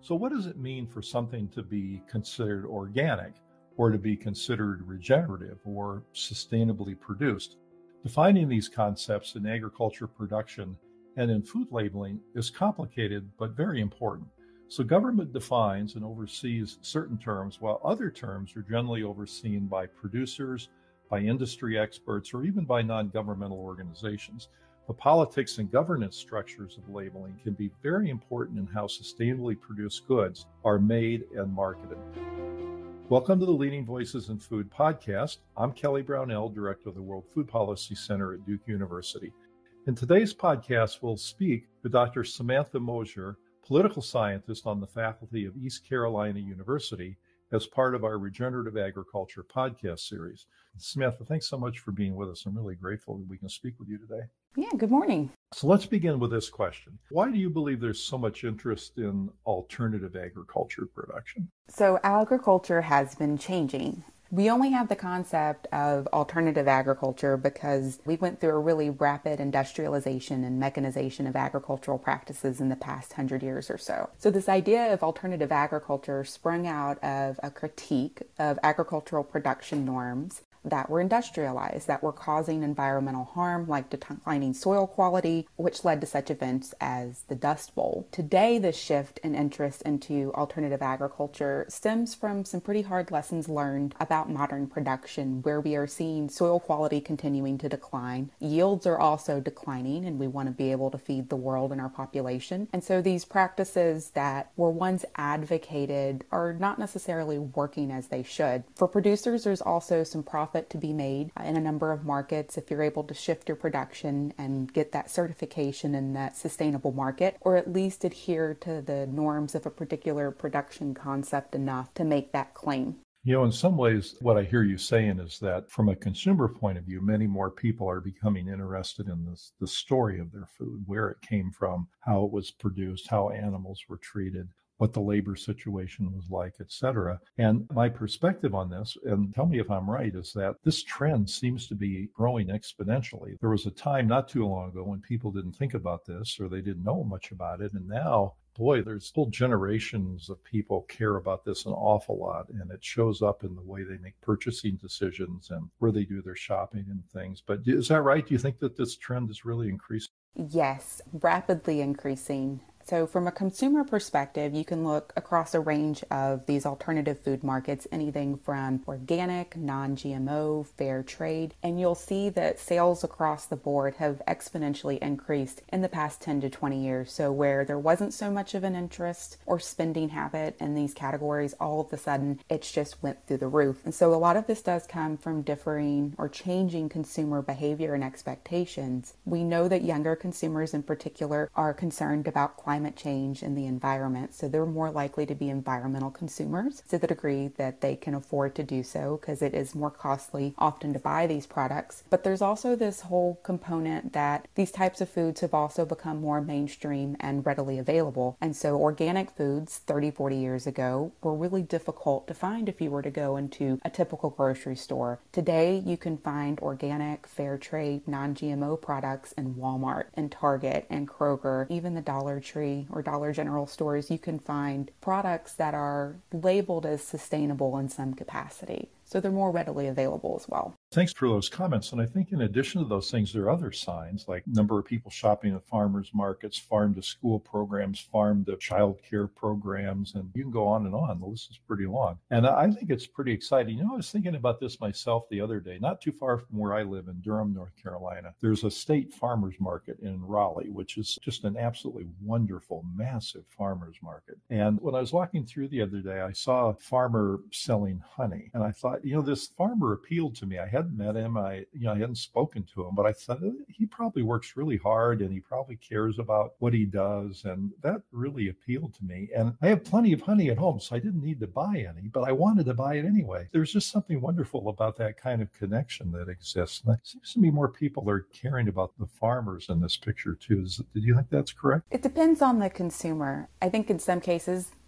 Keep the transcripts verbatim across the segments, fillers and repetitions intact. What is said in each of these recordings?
So what does it mean for something to be considered organic or to be considered regenerative or sustainably produced? Defining these concepts in agriculture production and in food labeling is complicated but very important. So government defines and oversees certain terms, while other terms are generally overseen by producers, by industry experts, or even by non-governmental organizations. The politics and governance structures of labeling can be very important in how sustainably produced goods are made and marketed. Welcome to the Leading Voices in Food podcast. I'm Kelly Brownell, Director of the World Food Policy Center at Duke University. In today's podcast, we'll speak with Doctor Samantha Mosier, political scientist on the faculty of East Carolina University, as part of our Regenerative Agriculture podcast series. Samantha, thanks so much for being with us. I'm really grateful that we can speak with you today. Yeah, good morning. So let's begin with this question. Why do you believe there's so much interest in alternative agriculture production? So agriculture has been changing. We only have the concept of alternative agriculture because we went through a really rapid industrialization and mechanization of agricultural practices in the past hundred years or so. So this idea of alternative agriculture sprung out of a critique of agricultural production norms that were industrialized, that were causing environmental harm like declining soil quality, which led to such events as the Dust Bowl. Today, this shift in interest into alternative agriculture stems from some pretty hard lessons learned about modern production, where we are seeing soil quality continuing to decline. Yields are also declining, and we want to be able to feed the world and our population. And so these practices that were once advocated are not necessarily working as they should. For producers, there's also some profit to be made in a number of markets if you're able to shift your production and get that certification in that sustainable market, or at least adhere to the norms of a particular production concept enough to make that claim. You know, in some ways, what I hear you saying is that from a consumer point of view, many more people are becoming interested in this, the story of their food, where it came from, how it was produced, how animals were treated, what the labor situation was like, et cetera. And my perspective on this, and tell me if I'm right, is that this trend seems to be growing exponentially. There was a time not too long ago when people didn't think about this or they didn't know much about it. And now, boy, there's whole generations of people care about this an awful lot. And it shows up in the way they make purchasing decisions and where they do their shopping and things. But is that right? Do you think that this trend is really increasing? Yes, rapidly increasing. So from a consumer perspective, you can look across a range of these alternative food markets, anything from organic, non-G M O, fair trade, and you'll see that sales across the board have exponentially increased in the past ten to twenty years. So where there wasn't so much of an interest or spending habit in these categories, all of a sudden it's just went through the roof. And so a lot of this does come from differing or changing consumer behavior and expectations. We know that younger consumers in particular are concerned about climate climate change and the environment, so they're more likely to be environmental consumers to the degree that they can afford to do so, because it is more costly often to buy these products. But there's also this whole component that these types of foods have also become more mainstream and readily available. And so organic foods thirty, forty years ago were really difficult to find if you were to go into a typical grocery store. Today, you can find organic, fair trade, non-G M O products in Walmart and Target and Kroger, even the Dollar Tree or Dollar General stores. You can find products that are labeled as sustainable in some capacity. So they're more readily available as well. Thanks for those comments. And I think in addition to those things, there are other signs like number of people shopping at farmers markets, farm to school programs, farm to child care programs, and you can go on and on. The list is pretty long. And I think it's pretty exciting. You know, I was thinking about this myself the other day, not too far from where I live in Durham, North Carolina. There's a state farmers market in Raleigh, which is just an absolutely wonderful, massive farmers market. And when I was walking through the other day, I saw a farmer selling honey. And I thought, you know, this farmer appealed to me. I hadn't met him. I, you know, I hadn't spoken to him, but I thought he probably works really hard and he probably cares about what he does. And that really appealed to me. And I have plenty of honey at home, so I didn't need to buy any, but I wanted to buy it anyway. There's just something wonderful about that kind of connection that exists. And it seems to me more people are caring about the farmers in this picture too. Is, did you think that's correct? It depends on the consumer. I think in some cases,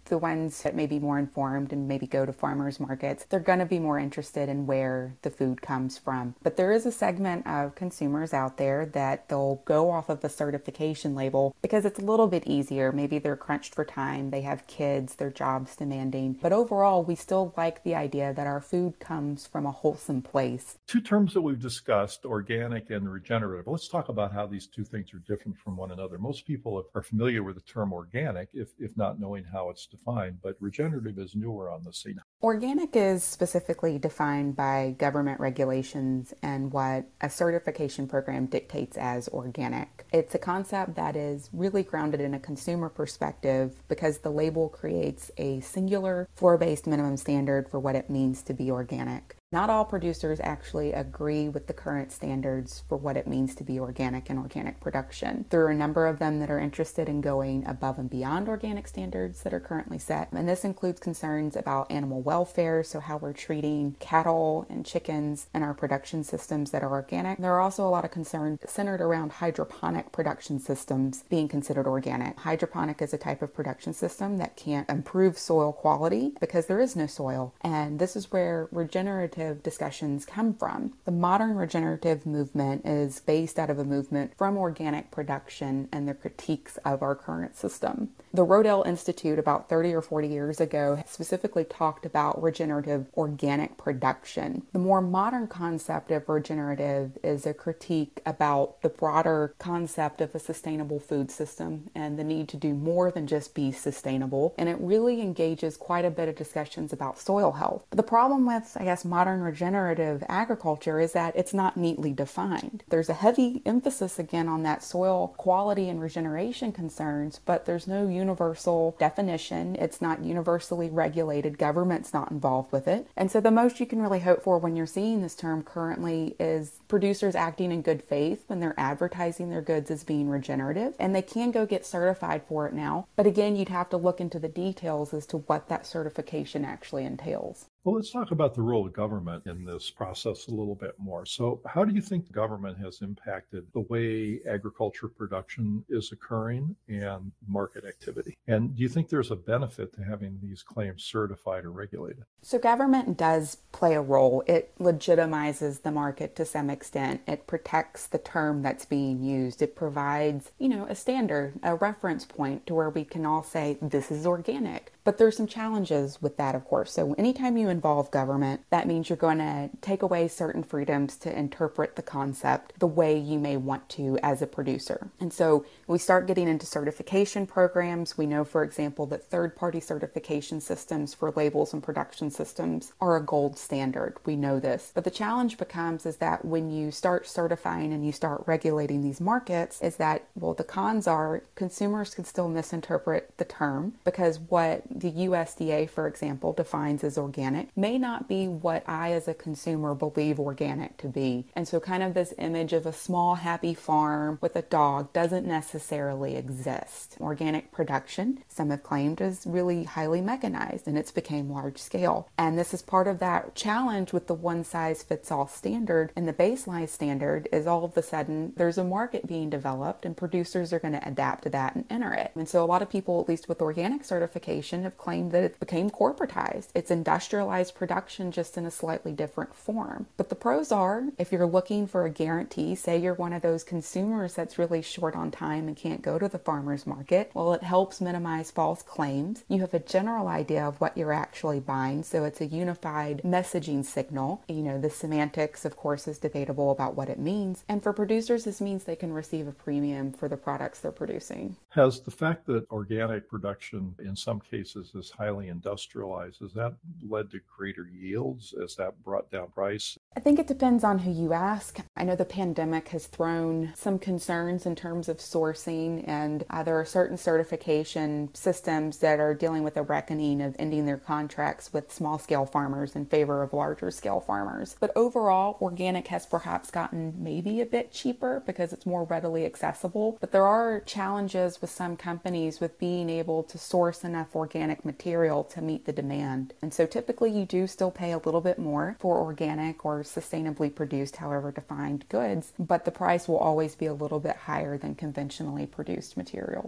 The ones that may be more informed and maybe go to farmers markets, they're going to be more interested in where the food comes from. But there is a segment of consumers out there that they'll go off of a certification label because it's a little bit easier. Maybe they're crunched for time, they have kids, their job's demanding. But overall, we still like the idea that our food comes from a wholesome place. Two terms that we've discussed, organic and regenerative. Let's talk about how these two things are different from one another. Most people are familiar with the term organic, if, if not knowing how it's defined, but regenerative is newer on the scene. Organic is specifically defined by government regulations and what a certification program dictates as organic. It's a concept that is really grounded in a consumer perspective because the label creates a singular floor-based minimum standard for what it means to be organic. Not all producers actually agree with the current standards for what it means to be organic and organic production. There are a number of them that are interested in going above and beyond organic standards that are currently set, and this includes concerns about animal welfare, so how we're treating cattle and chickens and our production systems that are organic. There are also a lot of concerns centered around hydroponic production systems being considered organic. Hydroponic is a type of production system that can't improve soil quality because there is no soil, and this is where regenerative discussions come from. The modern regenerative movement is based out of a movement from organic production and the critiques of our current system. The Rodale Institute about thirty or forty years ago specifically talked about regenerative organic production. The more modern concept of regenerative is a critique about the broader concept of a sustainable food system and the need to do more than just be sustainable, and it really engages quite a bit of discussions about soil health. But the problem with, I guess, modern regenerative agriculture is that it's not neatly defined. There's a heavy emphasis again on that soil quality and regeneration concerns, but there's no universal definition. It's not universally regulated. Government's not involved with it. And so the most you can really hope for when you're seeing this term currently is producers acting in good faith when they're advertising their goods as being regenerative, and they can go get certified for it now. But again, you'd have to look into the details as to what that certification actually entails. Well, let's talk about the role of government in this process a little bit more. So how do you think government has impacted the way agriculture production is occurring and market activity? And do you think there's a benefit to having these claims certified or regulated? So government does play a role. It legitimizes the market to some extent. It protects the term that's being used. It provides, you know, a standard, a reference point to where we can all say, this is organic. But there's some challenges with that, of course. So anytime you involve government, that means you're going to take away certain freedoms to interpret the concept the way you may want to as a producer. And so we start getting into certification programs. We know, for example, that third-party certification systems for labels and production systems are a gold standard. We know this. But the challenge becomes is that when you start certifying and you start regulating these markets, is that, well, the cons are consumers can still misinterpret the term because what the U S D A, for example, defines as organic may not be what I as a consumer believe organic to be. And so kind of this image of a small happy farm with a dog doesn't necessarily exist. Organic production, some have claimed, is really highly mechanized and it's became large scale. And this is part of that challenge with the one size fits all standard, and the baseline standard is all of a sudden there's a market being developed and producers are going to adapt to that and enter it. And so a lot of people, at least with organic certification, have claimed that it became corporatized. It's industrialized production just in a slightly different form. But the pros are, if you're looking for a guarantee, say you're one of those consumers that's really short on time and can't go to the farmer's market, well, it helps minimize false claims. You have a general idea of what you're actually buying, so it's a unified messaging signal. You know, the semantics, of course, is debatable about what it means. And for producers, this means they can receive a premium for the products they're producing. Has the fact that organic production in some cases is highly industrialized, has that led to greater yields? Has that brought down price? I think it depends on who you ask. I know the pandemic has thrown some concerns in terms of sourcing, and uh, there are certain certification systems that are dealing with a reckoning of ending their contracts with small-scale farmers in favor of larger-scale farmers. But overall, organic has perhaps gotten maybe a bit cheaper because it's more readily accessible. But there are challenges with some companies with being able to source enough organic material to meet the demand. And so typically you do still pay a little bit more for organic or sustainably produced, however defined, goods, but the price will always be a little bit higher than conventionally produced materials.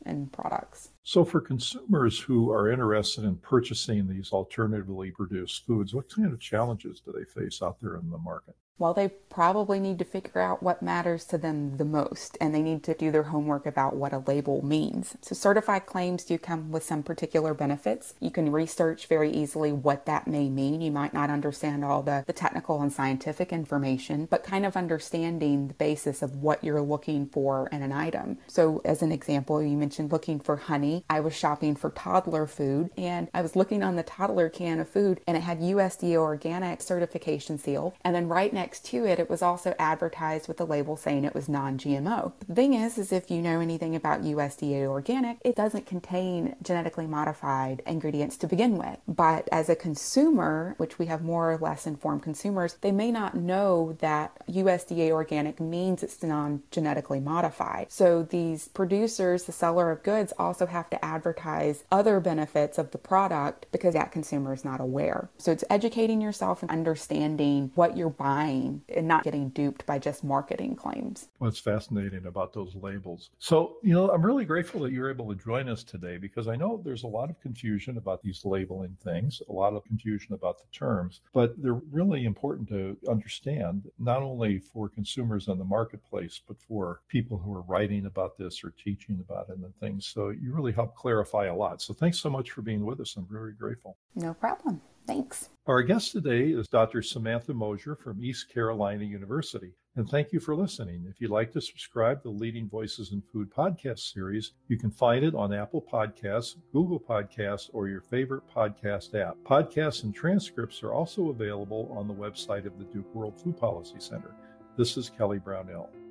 in products. So for consumers who are interested in purchasing these alternatively produced foods, what kind of challenges do they face out there in the market? Well, they probably need to figure out what matters to them the most, and they need to do their homework about what a label means. So certified claims do come with some particular benefits. You can research very easily what that may mean. You might not understand all the, the technical and scientific information, but kind of understanding the basis of what you're looking for in an item. So as an example, you mentioned looking for honey. I was shopping for toddler food, and I was looking on the toddler can of food, and it had U S D A organic certification seal, and then right next Next to it, it was also advertised with a label saying it was non G M O. The thing is, is if you know anything about U S D A organic, it doesn't contain genetically modified ingredients to begin with. But as a consumer, which we have more or less informed consumers, they may not know that U S D A organic means it's non-genetically modified. So these producers, the seller of goods, also have to advertise other benefits of the product because that consumer is not aware. So it's educating yourself and understanding what you're buying and not getting duped by just marketing claims. What's fascinating about those labels. So, you know, I'm really grateful that you're able to join us today because I know there's a lot of confusion about these labeling things, a lot of confusion about the terms, but they're really important to understand, not only for consumers in the marketplace, but for people who are writing about this or teaching about it and things. So you really help clarify a lot. So thanks so much for being with us. I'm very grateful. No problem. Thanks. Our guest today is Doctor Samantha Mosier from East Carolina University. And thank you for listening. If you'd like to subscribe to the Leading Voices in Food podcast series, you can find it on Apple Podcasts, Google Podcasts, or your favorite podcast app. Podcasts and transcripts are also available on the website of the Duke World Food Policy Center. This is Kelly Brownell.